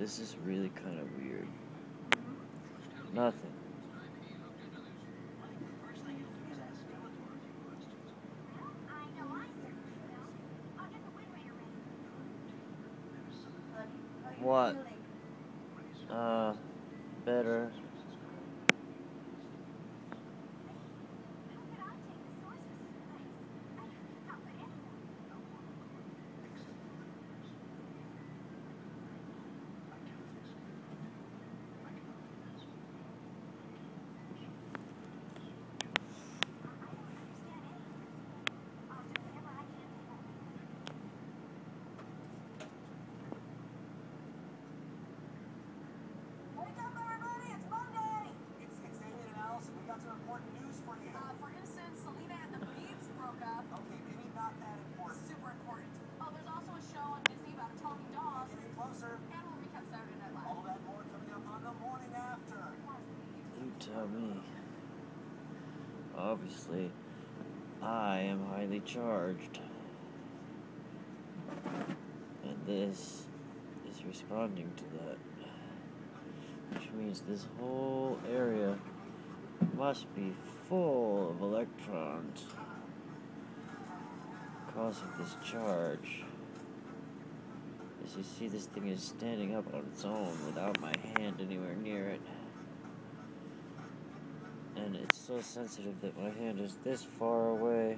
This is really kind of weird. Nothing. What? Better. Important news for you. For instance, Selena and the Beebs broke up. Okay, maybe not that important. Super important. Oh, there's also a show on Disney about a talking dog. Getting closer. And we'll recap Saturday Night Live. All that more coming up on the morning after. You tell me. Obviously, I am highly charged. And this is responding to that. Which means this whole area must be full of electrons causing this charge. As you see, this thing is standing up on its own without my hand anywhere near it. And it's so sensitive that my hand is this far away.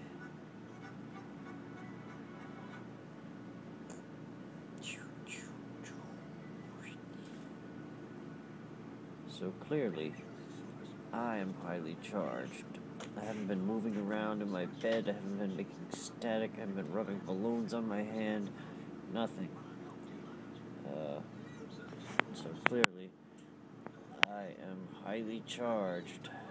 So clearly, I am highly charged. I haven't been moving around in my bed, I haven't been making static, I haven't been rubbing balloons on my hand, nothing. So clearly, I am highly charged.